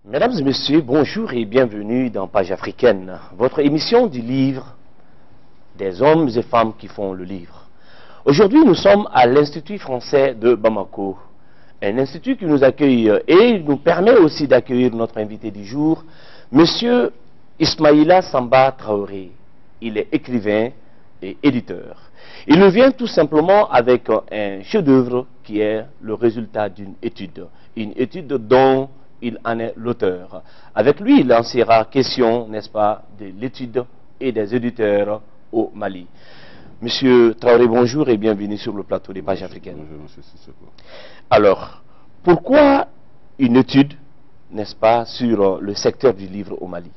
Mesdames et messieurs, bonjour et bienvenue dans Page Africaine, votre émission du livre des hommes et femmes qui font le livre. Aujourd'hui, nous sommes à l'Institut français de Bamako, un institut qui nous accueille et nous permet aussi d'accueillir notre invité du jour, Monsieur Ismaïla Samba Traoré. Il est écrivain et éditeur. Il nous vient tout simplement avec un chef-d'œuvre qui est le résultat d'une étude dont il en est l'auteur. Avec lui, il en sera question, n'est-ce pas, de l'étude et des éditeurs au Mali. Monsieur Traoré, bonjour et bienvenue sur le plateau des Pages Africaines. Bonjour, monsieur Sissoko. Alors, pourquoi une étude, n'est-ce pas, sur le secteur du livre au Mali?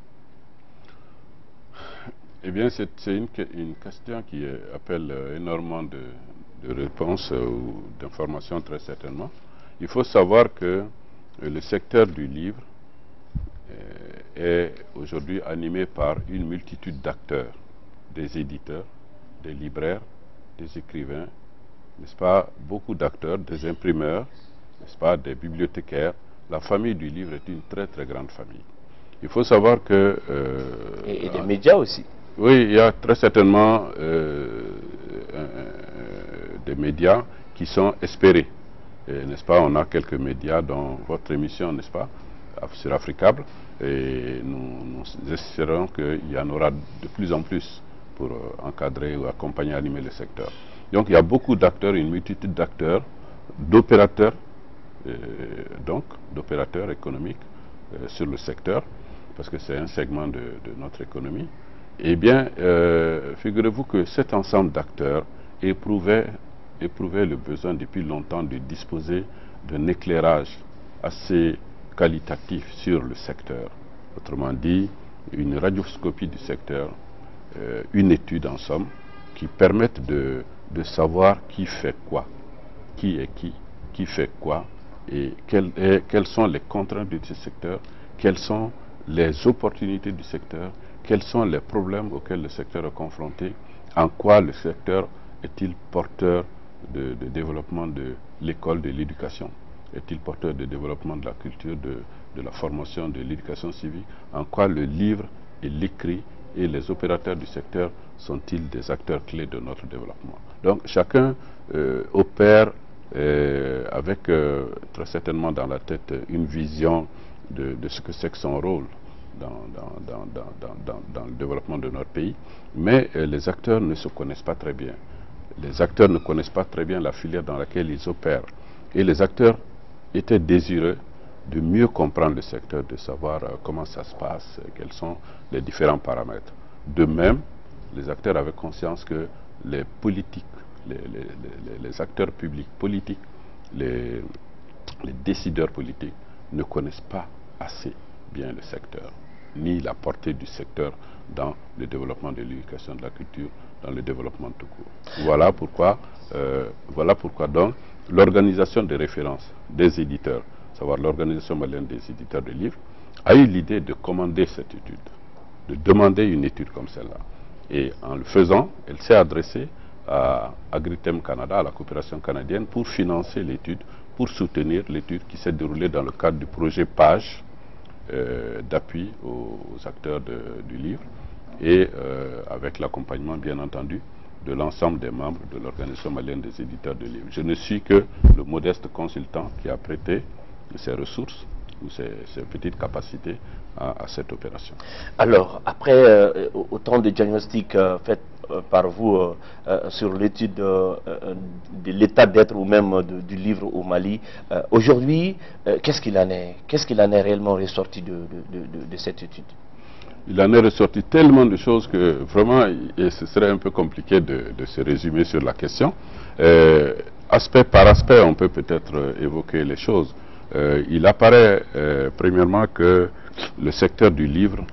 Eh bien, c'est une question qui appelle énormément de réponses ou d'informations, très certainement. Il faut savoir que le secteur du livre est aujourd'hui animé par une multitude d'acteurs, des éditeurs, des libraires, des écrivains, n'est-ce pas, beaucoup d'acteurs, des imprimeurs, n'est-ce pas, des bibliothécaires. La famille du livre est une très très grande famille. Il faut savoir que... et des médias aussi. Oui, il y a très certainement des médias qui sont espérés. N'est-ce pas, on a quelques médias dans votre émission, n'est-ce pas, sur Africable, et nous espérons qu'il y en aura de plus en plus pour encadrer ou accompagner, animer le secteur. Donc il y a beaucoup d'acteurs, une multitude d'acteurs, d'opérateurs, donc d'opérateurs économiques sur le secteur, parce que c'est un segment de notre économie. Eh bien, figurez-vous que cet ensemble d'acteurs éprouvait le besoin depuis longtemps de disposer d'un éclairage assez qualitatif sur le secteur. Autrement dit, une radioscopie du secteur, une étude en somme, qui permette de savoir qui fait quoi, qui est qui fait quoi, et quelles sont les contraintes de ce secteur, quelles sont les opportunités du secteur, quels sont les problèmes auxquels le secteur est confronté, en quoi le secteur est-il porteur de développement de l'école, de l'éducation, est-il porteur de développement de la culture, de la formation, de l'éducation civique, en quoi le livre et l'écrit et les opérateurs du secteur sont-ils des acteurs clés de notre développement. Donc chacun opère avec très certainement dans la tête une vision de ce que c'est que son rôle dans le développement de notre pays, mais les acteurs ne se connaissent pas très bien. Les acteurs ne connaissent pas très bien la filière dans laquelle ils opèrent. Et les acteurs étaient désireux de mieux comprendre le secteur, de savoir comment ça se passe, quels sont les différents paramètres. De même, les acteurs avaient conscience que les politiques, les acteurs publics politiques, les décideurs politiques ne connaissent pas assez bien le secteur, ni la portée du secteur dans le développement de l'éducation, de la culture, dans le développement tout court. Voilà pourquoi donc l'organisation des références des éditeurs, savoir l'organisation malienne des éditeurs de livres, a eu l'idée de commander cette étude, de demander une étude comme celle-là. Et en le faisant, elle s'est adressée à Agritem Canada, à la coopération canadienne, pour financer l'étude, pour soutenir l'étude qui s'est déroulée dans le cadre du projet PAGE, d'appui aux acteurs du livre, et avec l'accompagnement bien entendu de l'ensemble des membres de l'organisation malienne des éditeurs de livres. Je ne suis que le modeste consultant qui a prêté ses ressources ou ses petites capacités à cette opération. Alors, après autant de diagnostics faits par vous sur l'étude de l'état d'être ou même du livre au Mali, aujourd'hui, qu'est-ce qu'il en est? Qu'est-ce qu'il en est réellement ressorti de cette étude? Il en est ressorti tellement de choses que vraiment, ce serait un peu compliqué de se résumer sur la question. Aspect par aspect, on peut peut-être évoquer les choses. Il apparaît premièrement que le secteur du livre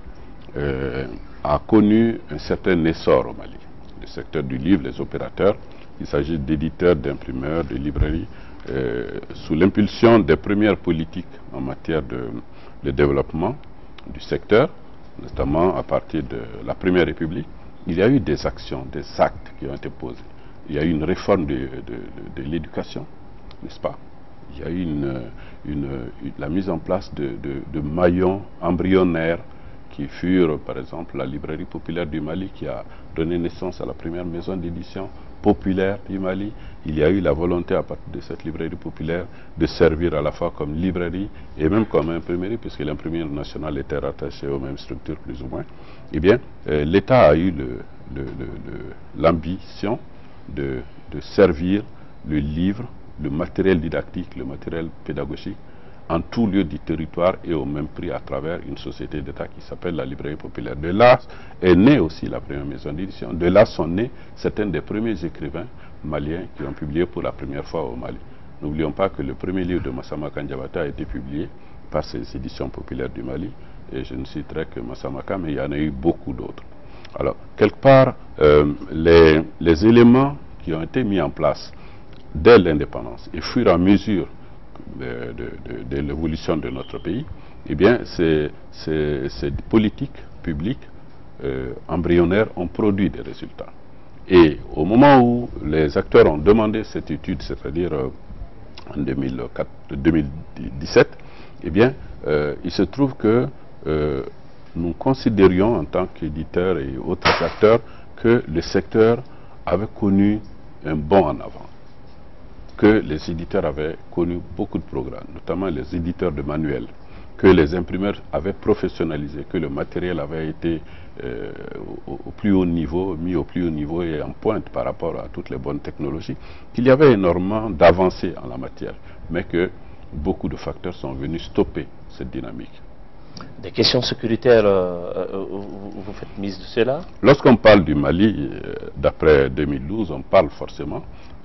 a connu un certain essor au Mali. Le secteur du livre, les opérateurs, il s'agit d'éditeurs, d'imprimeurs, de librairies, sous l'impulsion des premières politiques en matière de développement du secteur, notamment à partir de la Première République, il y a eu des actions, des actes qui ont été posés. Il y a eu une réforme de l'éducation, n'est-ce pas, il y a eu la mise en place de maillons embryonnaires qui furent, par exemple, la librairie populaire du Mali qui a donné naissance à la première maison d'édition populaire du Mali. Il y a eu la volonté à partir de cette librairie populaire de servir à la fois comme librairie et même comme imprimerie, puisque l'imprimerie nationale était rattachée aux mêmes structures plus ou moins. Eh bien, l'État a eu l'ambition de servir le livre, le matériel didactique, le matériel pédagogique en tout lieu du territoire et au même prix à travers une société d'État qui s'appelle la Librairie populaire. De là est née aussi la première maison d'édition. De là sont nés certains des premiers écrivains maliens qui ont publié pour la première fois au Mali. N'oublions pas que le premier livre de Massamaka Ndiabata a été publié par ces éditions populaires du Mali. Et je ne citerai que Massamaka, mais il y en a eu beaucoup d'autres. Alors, quelque part, les éléments qui ont été mis en place dès l'indépendance et fur et à mesure de l'évolution de notre pays, eh bien, ces politiques publiques embryonnaires ont produit des résultats. Et au moment où les acteurs ont demandé cette étude, c'est-à-dire en 2017, eh bien, il se trouve que nous considérions en tant qu'éditeurs et autres acteurs que le secteur avait connu un bond en avant, que les éditeurs avaient connu beaucoup de progrès, notamment les éditeurs de manuels, que les imprimeurs avaient professionnalisé, que le matériel avait été au plus haut niveau, mis au plus haut niveau et en pointe par rapport à toutes les bonnes technologies, qu'il y avait énormément d'avancées en la matière, mais que beaucoup de facteurs sont venus stopper cette dynamique. Des questions sécuritaires, vous faites mise de cela? Lorsqu'on parle du Mali, d'après 2012, on parle forcément,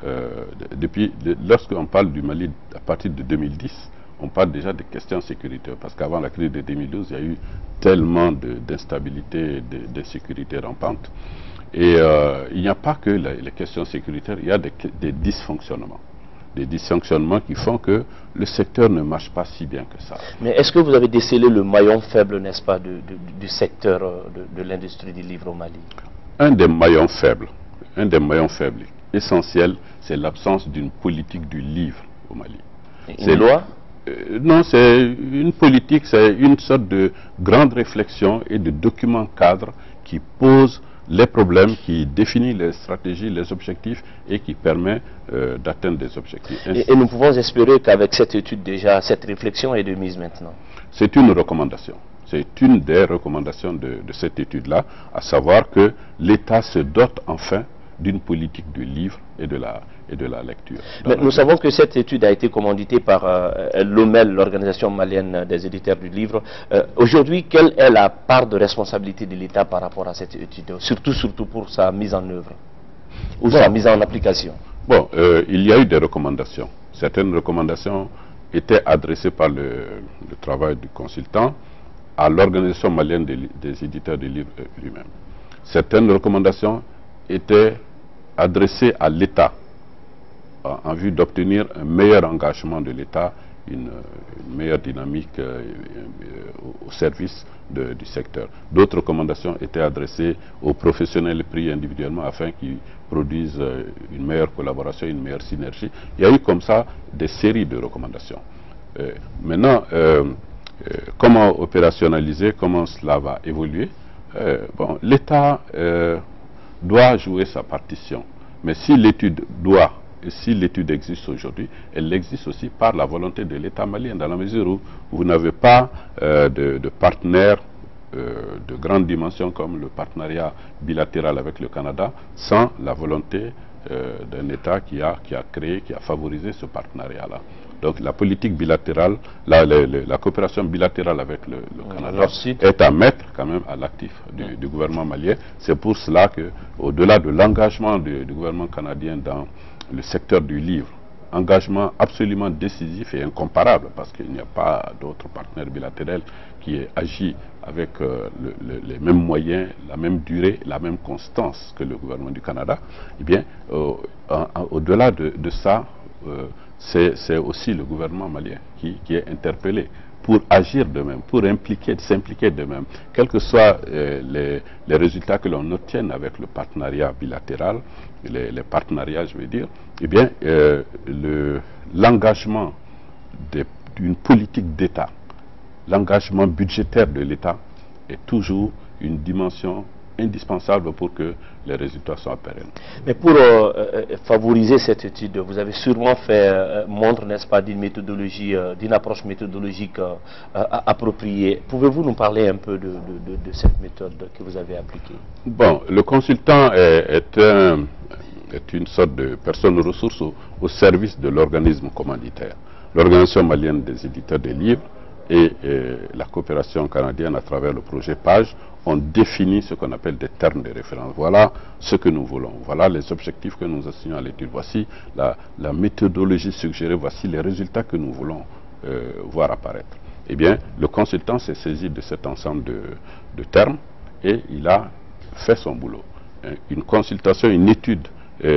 lorsqu'on parle du Mali à partir de 2010, on parle déjà de questions sécuritaires, parce qu'avant la crise de 2012, il y a eu tellement d'instabilité, d'insécurité rampante. Et il n'y a pas que les questions sécuritaires, il y a des dysfonctionnements. Des dysfonctionnements qui font que le secteur ne marche pas si bien que ça. Mais est-ce que vous avez décelé le maillon faible, n'est-ce pas, du secteur de l'industrie du livre au Mali? Un des maillons faibles essentiels, c'est l'absence d'une politique du livre au Mali. Une loi? Non, c'est une politique, c'est une sorte de grande réflexion et de document cadre qui pose les problèmes, qui définit les stratégies, les objectifs et qui permet d'atteindre des objectifs. Et nous pouvons espérer qu'avec cette étude déjà, cette réflexion est de mise maintenant. C'est une recommandation. C'est une des recommandations de cette étude-là, à savoir que l'État se dote enfin d'une politique du livre et de la lecture. Mais nous savons que cette étude a été commanditée par l'OMEL, l'Organisation malienne des éditeurs du livre. Aujourd'hui, quelle est la part de responsabilité de l'État par rapport à cette étude, surtout pour sa mise en œuvre ou sa mise en application? Bon, il y a eu des recommandations. Certaines recommandations étaient adressées par le travail du consultant à l'Organisation malienne des éditeurs du livre lui-même. Certaines recommandations étaient adressées à l'État en vue d'obtenir un meilleur engagement de l'État, une meilleure dynamique au service du secteur. D'autres recommandations étaient adressées aux professionnels pris individuellement afin qu'ils produisent une meilleure collaboration, une meilleure synergie. Il y a eu comme ça des séries de recommandations. Maintenant, comment opérationnaliser, comment cela va évoluer? Bon, l'État doit jouer sa partition. Mais si l'étude existe aujourd'hui, elle existe aussi par la volonté de l'État malien, dans la mesure où vous n'avez pas de partenaire de grande dimension comme le partenariat bilatéral avec le Canada, sans la volonté d'un État qui a créé, qui a favorisé ce partenariat-là. Donc la politique bilatérale, la coopération bilatérale avec le Canada est à mettre quand même à l'actif du gouvernement malien. C'est pour cela que, au-delà de l'engagement du gouvernement canadien dans le secteur du livre, engagement absolument décisif et incomparable, parce qu'il n'y a pas d'autre partenaire bilatéral qui ait agi avec les mêmes moyens, la même durée, la même constance que le gouvernement du Canada. Eh bien, au-delà de ça, c'est aussi le gouvernement malien qui est interpellé pour agir de même, pour s'impliquer de même, quels que soient les résultats que l'on obtienne avec le partenariat bilatéral, les partenariats, je veux dire, eh bien, l'engagement d'une politique d'État. L'engagement budgétaire de l'État est toujours une dimension indispensable pour que les résultats soient pérennes. Mais pour favoriser cette étude, vous avez sûrement fait montre, n'est-ce pas, d'une méthodologie, d'une approche méthodologique appropriée. Pouvez-vous nous parler un peu de cette méthode que vous avez appliquée? Bon, le consultant est une sorte de personne ressource au service de l'organisme commanditaire. L'Organisation malienne des éditeurs des livres et la coopération canadienne à travers le projet PAGE ont défini ce qu'on appelle des termes de référence. Voilà ce que nous voulons. Voilà les objectifs que nous assignons à l'étude. Voici la méthodologie suggérée. Voici les résultats que nous voulons voir apparaître. Eh bien, le consultant s'est saisi de cet ensemble de termes et il a fait son boulot. Une consultation, une étude,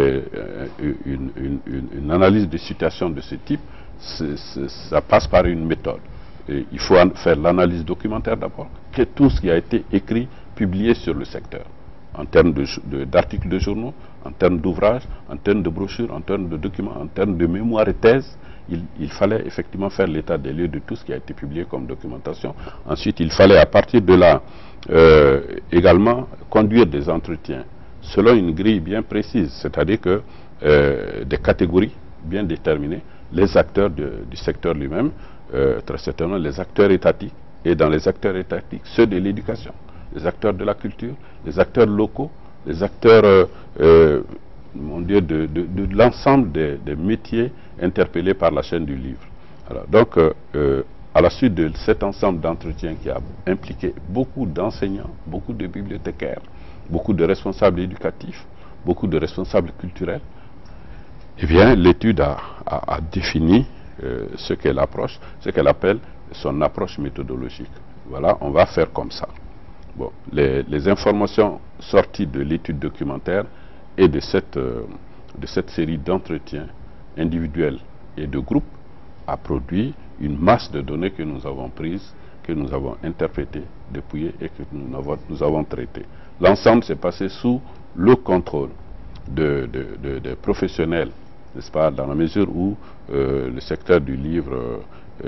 une analyse de situation de ce type, ça passe par une méthode. Et il faut faire l'analyse documentaire d'abord, que tout ce qui a été écrit, publié sur le secteur, en termes d'articles de journaux, en termes d'ouvrages, en termes de brochures, en termes de documents, en termes de mémoires et thèses. Il fallait effectivement faire l'état des lieux de tout ce qui a été publié comme documentation. Ensuite, il fallait à partir de là également conduire des entretiens selon une grille bien précise, c'est-à-dire que des catégories bien déterminées, les acteurs du secteur lui-même, très certainement les acteurs étatiques, et dans les acteurs étatiques, ceux de l'éducation, les acteurs de la culture, les acteurs locaux, les acteurs mon Dieu, de l'ensemble des métiers interpellés par la chaîne du livre. Alors, donc, à la suite de cet ensemble d'entretiens qui a impliqué beaucoup d'enseignants, beaucoup de bibliothécaires, beaucoup de responsables éducatifs, beaucoup de responsables culturels, eh bien, l'étude a défini ce qu'elle appelle son approche méthodologique. Voilà, on va faire comme ça. Bon, les informations sorties de l'étude documentaire et de cette série d'entretiens individuels et de groupes a produit une masse de données que nous avons prises, que nous avons interprétées, dépouillées et que nous avons traitées. L'ensemble s'est passé sous le contrôle des professionnels, n'est-ce pas, dans la mesure où le secteur du livre,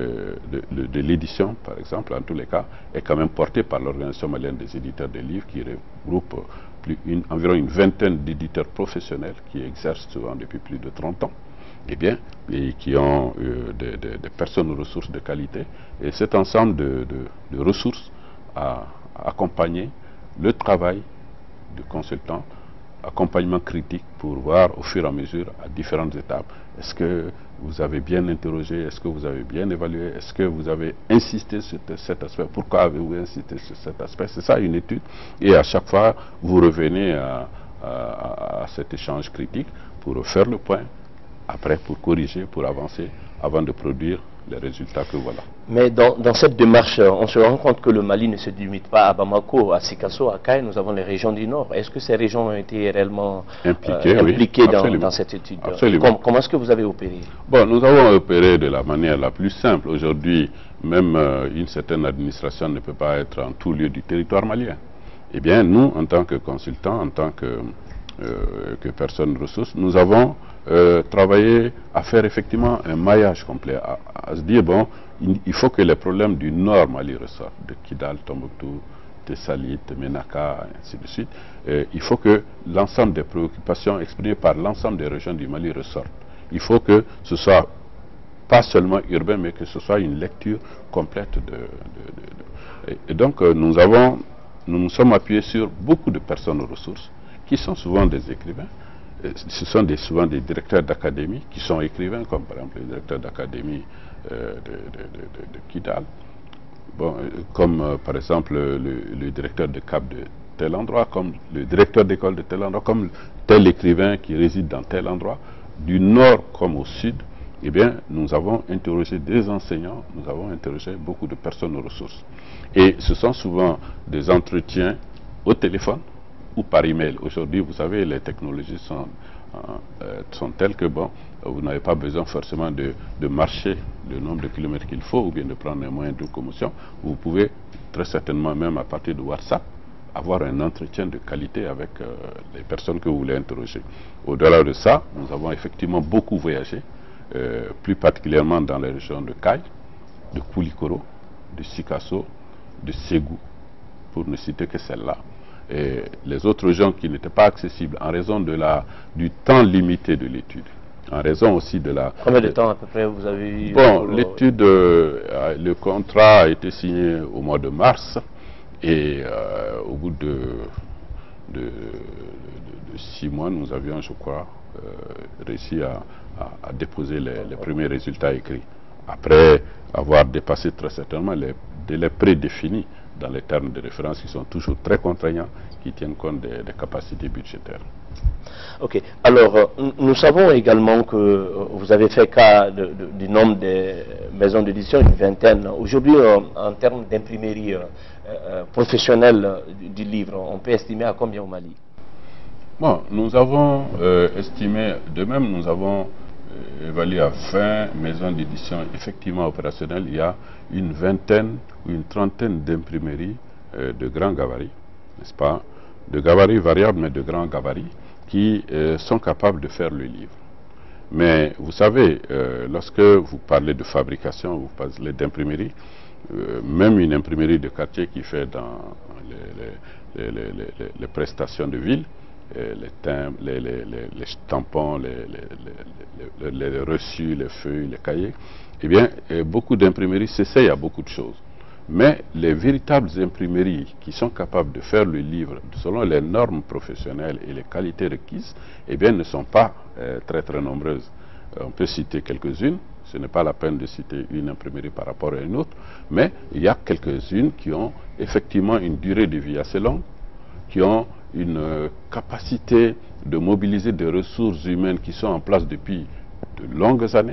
de l'édition, par exemple, en tous les cas, est quand même porté par l'Organisation malienne des éditeurs des livres, qui regroupe environ une vingtaine d'éditeurs professionnels qui exercent souvent depuis plus de 30 ans, eh bien, et qui ont des personnes ressources de qualité. Et cet ensemble de ressources a accompagné le travail du consultant, accompagnement critique pour voir au fur et à mesure à différentes étapes. Est-ce que vous avez bien interrogé? Est-ce que vous avez bien évalué? Est-ce que vous avez insisté sur cet aspect? Pourquoi avez-vous insisté sur cet aspect? C'est ça une étude. Et à chaque fois, vous revenez à cet échange critique pour faire le point, après pour corriger, pour avancer, avant de produire les résultats que voilà. Mais dans cette démarche, on se rend compte que le Mali ne se limite pas à Bamako, à Sikasso, à Kayes, nous avons les régions du Nord. Est-ce que ces régions ont été réellement impliquées oui, dans cette étude? Absolument. Comment est-ce que vous avez opéré? Bon, nous avons opéré de la manière la plus simple. Aujourd'hui, même une certaine administration ne peut pas être en tout lieu du territoire malien. Eh bien, nous, en tant que consultants, en tant que personnes ressources, nous avons travaillé à faire effectivement un maillage complet, à se dire, bon, il faut que les problèmes du Nord Mali ressortent, de Kidal, Tombouctou, Tessalit, Ménaka, ainsi de suite. Il faut que l'ensemble des préoccupations exprimées par l'ensemble des régions du Mali ressortent. Il faut que ce soit pas seulement urbain, mais que ce soit une lecture complète et donc nous nous sommes appuyés sur beaucoup de personnes ressources qui sont souvent des écrivains. Ce sont souvent des directeurs d'académie qui sont écrivains, comme par exemple le directeur d'académie de Kidal, bon, comme par exemple le directeur de CAP de tel endroit, comme le directeur d'école de tel endroit, comme tel écrivain qui réside dans tel endroit, du nord comme au sud. Eh bien, nous avons interrogé des enseignants, nous avons interrogé beaucoup de personnes aux ressources. Et ce sont souvent des entretiens au téléphone ou par email. Aujourd'hui, vous savez, les technologies sont telles que, bon, vous n'avez pas besoin forcément de marcher le nombre de kilomètres qu'il faut ou bien de prendre un moyen de locomotion. Vous pouvez très certainement, même à partir de WhatsApp, avoir un entretien de qualité avec les personnes que vous voulez interroger. Au-delà de ça, nous avons effectivement beaucoup voyagé. plus particulièrement dans les régions de Kayes, de Koulikoro, de Sikasso, de Ségou, pour ne citer que celle-là. Et les autres régions qui n'étaient pas accessibles en raison du temps limité de l'étude. En raison aussi de la... Combien de temps à peu près vous avez eu? Bon, l'étude, le contrat a été signé au mois de mars et au bout de 6 mois, nous avions, je crois, réussi à déposer les premiers résultats écrits. Après avoir dépassé très certainement les délais prédéfinis dans les termes de référence qui sont toujours très contraignants, qui tiennent compte des capacités budgétaires. Ok. Alors, nous savons également que vous avez fait cas du nombre des maisons d'édition, une vingtaine. Aujourd'hui, en termes d'imprimerie professionnelle du livre, on peut estimer à combien au Mali? Bon, nous avons estimé, de même nous avons évalué à 20 maisons d'édition effectivement opérationnelles. Il y a une vingtaine ou une trentaine d'imprimeries de grand gabarit, n'est-ce pas? De gabarit variable, mais de grand gabarit, qui sont capables de faire le livre. Mais vous savez, lorsque vous parlez de fabrication, vous parlez d'imprimerie, même une imprimerie de quartier qui fait dans les prestations de ville, les tampons, les reçus, les feuilles, les cahiers, eh bien, beaucoup d'imprimeries s'essayent à beaucoup de choses. Mais les véritables imprimeries qui sont capables de faire le livre selon les normes professionnelles et les qualités requises, eh bien, ne sont pas très très nombreuses. On peut citer quelques-unes, ce n'est pas la peine de citer une imprimerie par rapport à une autre, mais il y a quelques-unes qui ont effectivement une durée de vie assez longue, qui ont une capacité de mobiliser des ressources humaines qui sont en place depuis de longues années,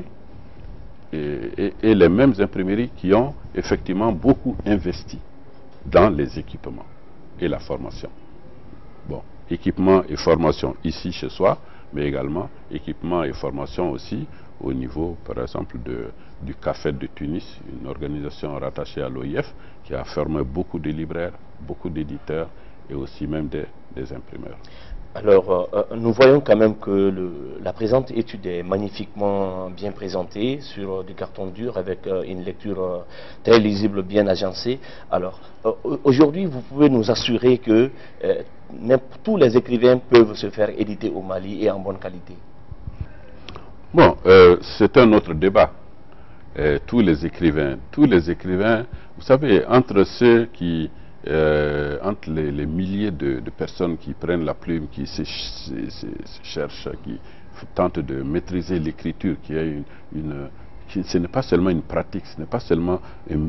et les mêmes imprimeries qui ont effectivement beaucoup investi dans les équipements et la formation. Bon, équipement et formation ici chez soi, mais également équipement et formation aussi au niveau, par exemple, du CAFET de Tunis, une organisation rattachée à l'OIF qui a formé beaucoup de libraires, beaucoup d'éditeurs et aussi même des imprimeurs. Alors, nous voyons quand même que la présente étude est magnifiquement bien présentée sur du carton dur avec une lecture très lisible, bien agencée. Alors, aujourd'hui, vous pouvez nous assurer que tous les écrivains peuvent se faire éditer au Mali et en bonne qualité? Bon, c'est un autre débat. Tous les écrivains, vous savez, entre ceux qui... entre les milliers de personnes qui prennent la plume, qui se cherchent, qui tentent de maîtriser l'écriture, ce n'est pas seulement une pratique, ce n'est pas seulement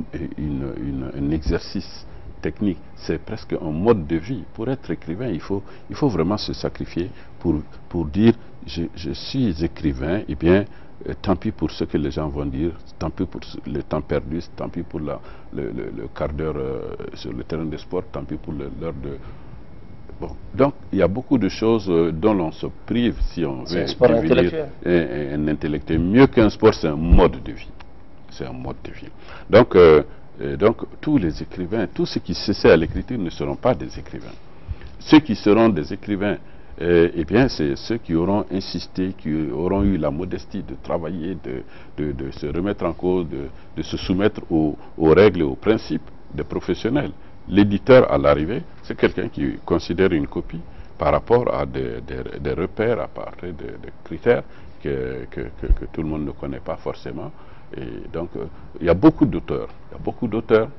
un exercice technique, c'est presque un mode de vie. Pour être écrivain, il faut vraiment se sacrifier pour dire je suis écrivain, et bien tant pis pour ce que les gens vont dire, tant pis pour le temps perdu, tant pis pour le quart d'heure sur le terrain de sport, tant pis pour l'heure de... Bon. Donc, il y a beaucoup de choses dont l'on se prive si on veut devenir un intellectuel. Mieux qu'un sport, c'est un mode de vie. C'est un mode de vie. Donc, tous les écrivains, tous ceux qui s'essaient à l'écriture ne seront pas des écrivains. Ceux qui seront des écrivains, eh bien, c'est ceux qui auront insisté, qui auront eu la modestie de travailler, de se remettre en cause, de se soumettre aux règles et aux principes des professionnels. L'éditeur, à l'arrivée, c'est quelqu'un qui considère une copie par rapport à des repères, à partir de critères que tout le monde ne connaît pas forcément. Et donc, il y a beaucoup d'auteurs, beaucoup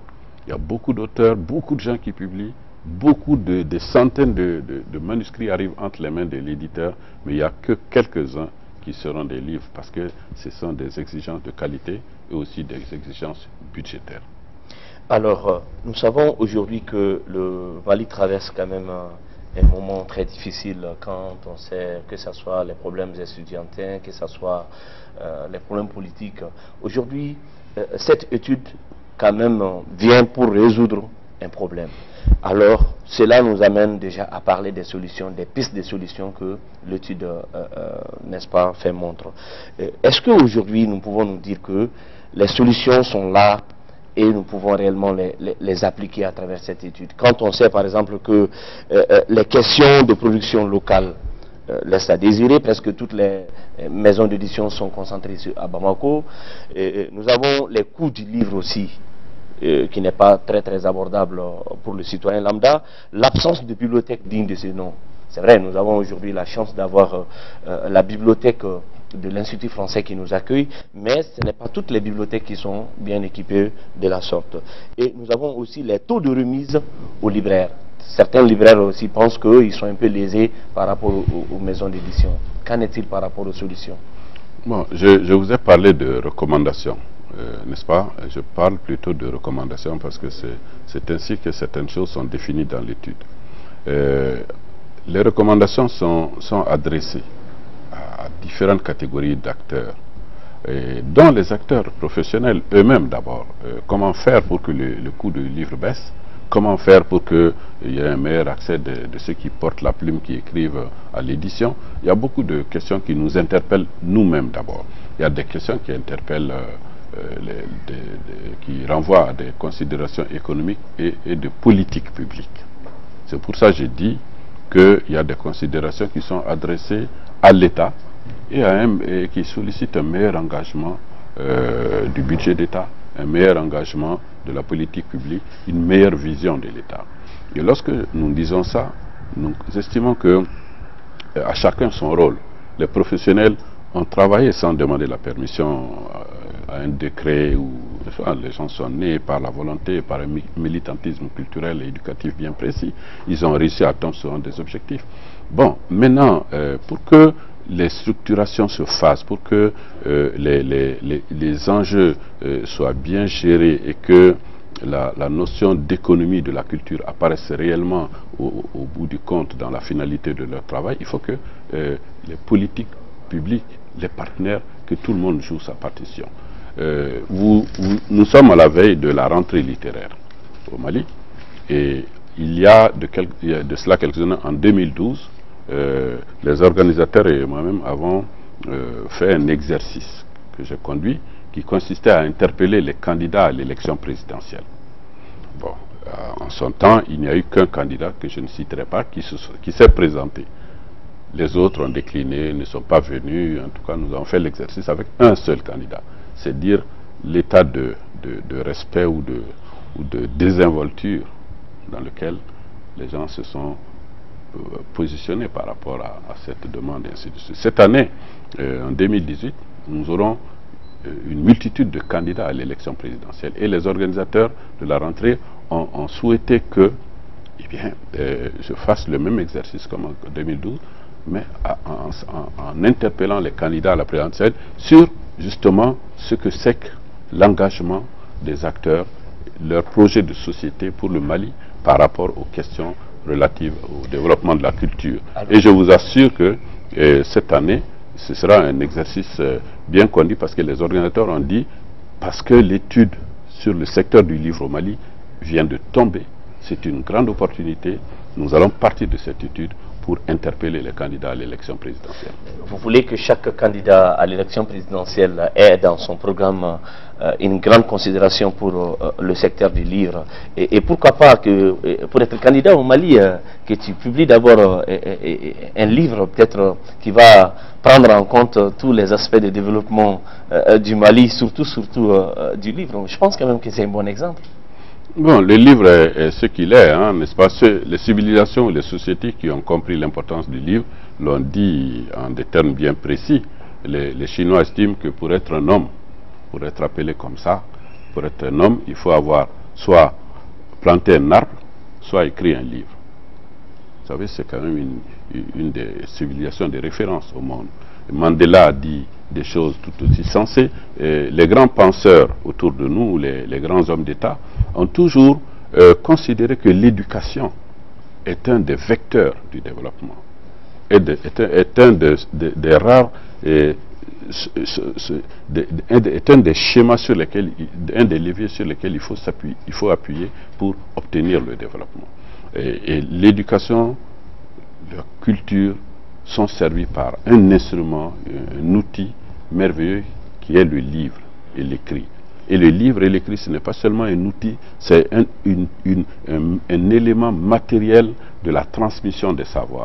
de gens qui publient. Beaucoup des centaines de manuscrits arrivent entre les mains de l'éditeur, mais il n'y a que quelques-uns qui seront des livres parce que ce sont des exigences de qualité et aussi des exigences budgétaires. Alors, nous savons aujourd'hui que le Mali traverse quand même un moment très difficile quand on sait que ce soit les problèmes étudiantins, que ce soit les problèmes politiques. Aujourd'hui, cette étude quand même vient pour résoudre un problème. Alors, cela nous amène déjà à parler des solutions, des pistes de solutions que l'étude, n'est-ce pas, fait montre. Est-ce qu'aujourd'hui, nous pouvons nous dire que les solutions sont là et nous pouvons réellement les appliquer à travers cette étude? Quand on sait, par exemple, que les questions de production locale laisse à désirer. Presque toutes les maisons d'édition sont concentrées à Bamako. Nous avons les coûts du livre aussi, qui n'est pas très abordable pour le citoyen lambda. L'absence de bibliothèque digne de ce nom. C'est vrai, nous avons aujourd'hui la chance d'avoir la bibliothèque de l'Institut français qui nous accueille, mais ce n'est pas toutes les bibliothèques qui sont bien équipées de la sorte. Et nous avons aussi les taux de remise aux libraires. Certains libraires aussi pensent qu'ils sont un peu lésés par rapport aux maisons d'édition. Qu'en est-il par rapport aux solutions? Bon, je vous ai parlé de recommandations, n'est-ce pas? Je parle plutôt de recommandations parce que c'est ainsi que certaines choses sont définies dans l'étude. Les recommandations sont adressées à différentes catégories d'acteurs, dont les acteurs professionnels eux-mêmes d'abord. Comment faire pour que le coût du livre baisse? Comment faire pour qu'il y ait un meilleur accès de ceux qui portent la plume, qui écrivent à l'édition? Il y a beaucoup de questions qui nous interpellent nous-mêmes d'abord. Il y a des questions qui interpellent, qui renvoient à des considérations économiques et de politique publique. C'est pour ça que j'ai dit qu'il y a des considérations qui sont adressées à l'État et qui sollicitent un meilleur engagement du budget d'État, un meilleur engagement de la politique publique, une meilleure vision de l'État. Et lorsque nous disons ça, nous estimons que à chacun son rôle. Les professionnels ont travaillé sans demander la permission à un décret où les gens sont nés par la volonté, par un militantisme culturel et éducatif bien précis. Ils ont réussi à atteindre souvent des objectifs. Bon, maintenant, pour que les structurations se fassent, pour que les enjeux soient bien gérés et que la notion d'économie de la culture apparaisse réellement au bout du compte dans la finalité de leur travail, il faut que les politiques publiques, les partenaires, que tout le monde joue sa partition. Nous sommes à la veille de la rentrée littéraire au Mali et il y a de cela quelques années, en 2012, les organisateurs et moi-même avons fait un exercice que j'ai conduit qui consistait à interpeller les candidats à l'élection présidentielle. Bon, en son temps, il n'y a eu qu'un candidat que je ne citerai pas qui s'est présenté. Les autres ont décliné, ne sont pas venus. En tout cas, nous avons fait l'exercice avec un seul candidat. C'est dire l'état de respect ou de désinvolture dans lequel les gens se sont positionnés par rapport à cette demande et ainsi de suite. Cette année, en 2018, nous aurons une multitude de candidats à l'élection présidentielle et les organisateurs de la rentrée ont souhaité que je fasse le même exercice comme en 2012, mais en interpellant les candidats à la présidentielle sur justement ce que c'est que l'engagement des acteurs, leur projet de société pour le Mali par rapport aux questions relatives au développement de la culture. Et je vous assure que cette année, ce sera un exercice bien conduit parce que les organisateurs ont dit, parce que l'étude sur le secteur du livre au Mali vient de tomber, c'est une grande opportunité, nous allons partir de cette étude pour interpeller les candidats à l'élection présidentielle. Vous voulez que chaque candidat à l'élection présidentielle ait dans son programme une grande considération pour le secteur du livre. Et pourquoi pas que pour être candidat au Mali, que tu publies d'abord un livre peut-être qui va prendre en compte tous les aspects de développement du Mali, surtout du livre. Je pense quand même que c'est un bon exemple. Bon, le livre est ce qu'il est, hein, n'est-ce pas? Les civilisations, les sociétés qui ont compris l'importance du livre l'ont dit en des termes bien précis. Les Chinois estiment que pour être un homme, pour être appelé comme ça, pour être un homme, il faut avoir soit planté un arbre, soit écrit un livre. Vous savez, c'est quand même une des civilisations de référence au monde. Mandela a dit des choses tout aussi sensées. Les grands penseurs autour de nous, les grands hommes d'État, ont toujours considéré que l'éducation est un des vecteurs du développement, est un des rares, est un des schémas sur lesquels, un des leviers sur lesquels il faut appuyer pour obtenir le développement. Et l'éducation, la culture sont servis par un instrument, un outil merveilleux qui est le livre et l'écrit. Et le livre et l'écrit, ce n'est pas seulement un outil, c'est un élément matériel de la transmission des savoirs.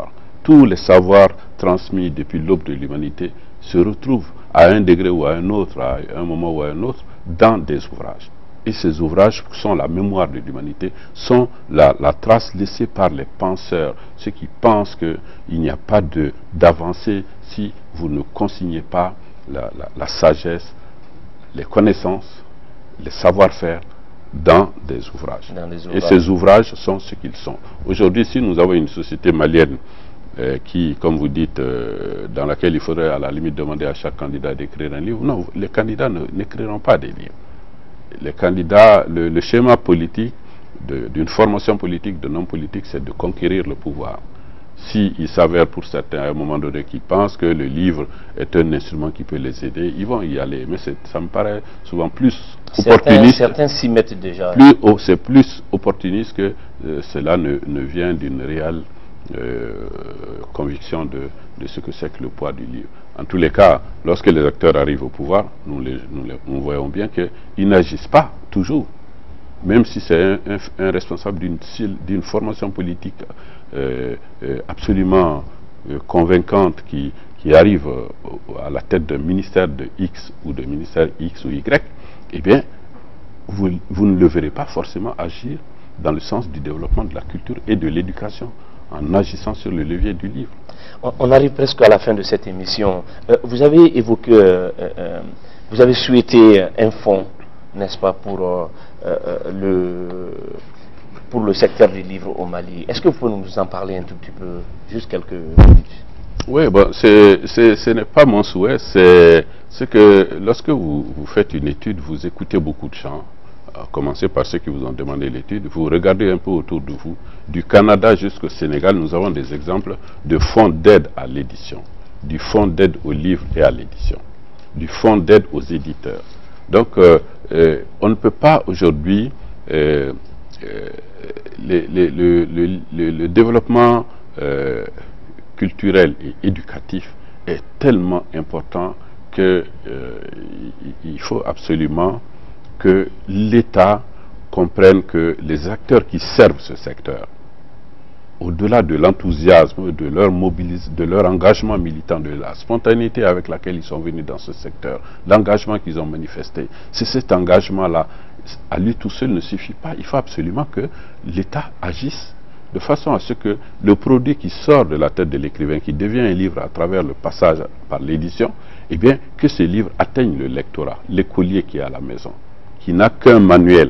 tous les savoirs transmis depuis l'aube de l'humanité se retrouvent à un degré ou à un autre, à un moment ou à un autre, dans des ouvrages. Et ces ouvrages sont la mémoire de l'humanité, sont la trace laissée par les penseurs, ceux qui pensent qu'il n'y a pas d'avancée si vous ne consignez pas la sagesse, les connaissances, les savoir-faire dans des ouvrages. Et ces ouvrages sont ce qu'ils sont. Aujourd'hui, si nous avons une société malienne qui, comme vous dites, dans laquelle il faudrait à la limite demander à chaque candidat d'écrire un livre, non, les candidats n'écriront pas des livres. Les candidats, le schéma politique d'une formation politique, d'un homme politique, c'est de conquérir le pouvoir. S'il s'avère pour certains à un moment donné qu'ils pensent que le livre est un instrument qui peut les aider, ils vont y aller. Mais ça me paraît souvent plus opportuniste. Certains s'y mettent déjà. C'est plus opportuniste que cela ne vient d'une réelle conviction de ce que c'est que le poids du livre. En tous les cas, lorsque les acteurs arrivent au pouvoir, nous voyons bien qu'ils n'agissent pas toujours. Même si c'est un responsable d'une formation politique absolument convaincante qui arrive à la tête d'un ministère de X ou de ministère X ou Y, eh bien, vous ne le verrez pas forcément agir dans le sens du développement de la culture et de l'éducation, en agissant sur le levier du livre. On arrive presque à la fin de cette émission. Vous avez évoqué, vous avez souhaité un fonds, n'est-ce pas, pour le secteur du livre au Mali. Est-ce que vous pouvez nous en parler un tout petit peu, juste quelques minutes? Oui, bon, ce n'est pas mon souhait, c'est que lorsque vous faites une étude, vous écoutez beaucoup de gens, à commencer par ceux qui vous ont demandé l'étude, vous regardez un peu autour de vous, du Canada jusqu'au Sénégal, nous avons des exemples de fonds d'aide à l'édition, du fonds d'aide aux livres et à l'édition, du fonds d'aide aux éditeurs. Donc, on ne peut pas aujourd'hui, le développement culturel et éducatif est tellement important qu'il faut absolument que l'État comprenne que les acteurs qui servent ce secteur, au-delà de l'enthousiasme, de leur engagement militant, de la spontanéité avec laquelle ils sont venus dans ce secteur, l'engagement qu'ils ont manifesté, c'est cet engagement-là, à lui tout seul ne suffit pas. Il faut absolument que l'État agisse de façon à ce que le produit qui sort de la tête de l'écrivain, qui devient un livre à travers le passage par l'édition, eh bien, que ce livre atteigne le lectorat, l'écolier qui est à la maison, qui n'a qu'un manuel.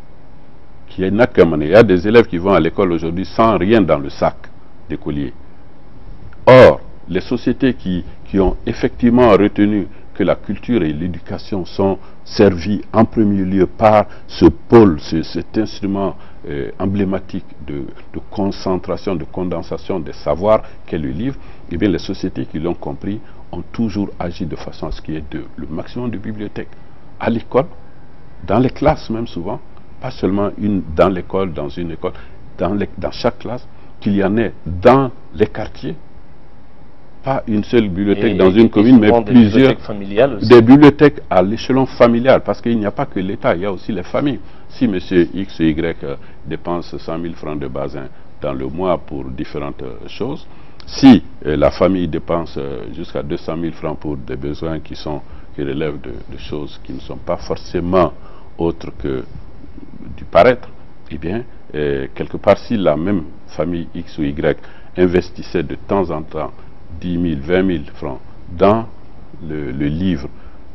Il y a des élèves qui vont à l'école aujourd'hui sans rien dans le sac d'écolier. Or, les sociétés qui ont effectivement retenu que la culture et l'éducation sont servies en premier lieu par ce pôle, cet instrument emblématique de concentration, de condensation des savoirs qu'est le livre, eh bien les sociétés qui l'ont compris ont toujours agi de façon à ce qu'il y ait le maximum de bibliothèques à l'école, dans les classes même souvent, pas seulement une dans l'école, dans une école, dans chaque classe, qu'il y en ait dans les quartiers, pas une seule bibliothèque dans une commune, mais plusieurs, des bibliothèques à l'échelon familial, parce qu'il n'y a pas que l'État, il y a aussi les familles. Si M. X ou Y dépense 100 000 francs de basin dans le mois pour différentes choses, si la famille dépense jusqu'à 200 000 francs pour des besoins qui relèvent de choses qui ne sont pas forcément autres que du paraître, eh bien, quelque part, si la même famille X ou Y investissait de temps en temps 10 000, 20 000 francs dans le livre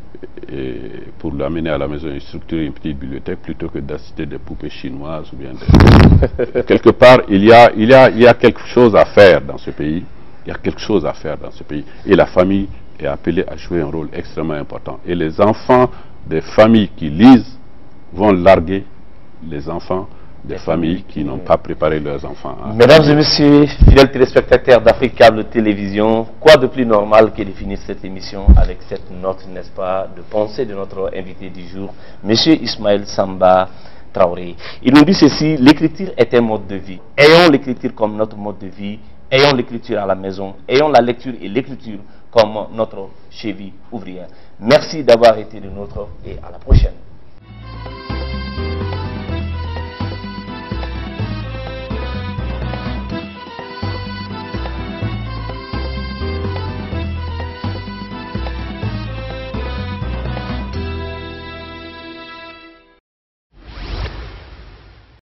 pour l'amener à la maison et structurer une petite bibliothèque plutôt que d'assister des poupées chinoises ou bien quelque part, il y a quelque chose à faire dans ce pays. Il y a quelque chose à faire dans ce pays. Et la famille est appelée à jouer un rôle extrêmement important. Et les enfants des familles qui lisent vont larguer les enfants des familles qui n'ont pas préparé leurs enfants. Mesdames et messieurs, fidèles téléspectateurs d'Afrique Câble Télévision, quoi de plus normal que de finir cette émission avec cette note, n'est-ce pas, de pensée de notre invité du jour, M. Ismaël Samba Traoré. Il nous dit ceci: l'écriture est un mode de vie. Ayons l'écriture comme notre mode de vie, ayons l'écriture à la maison, ayons la lecture et l'écriture comme notre cheville ouvrière. Merci d'avoir été de nôtres et à la prochaine.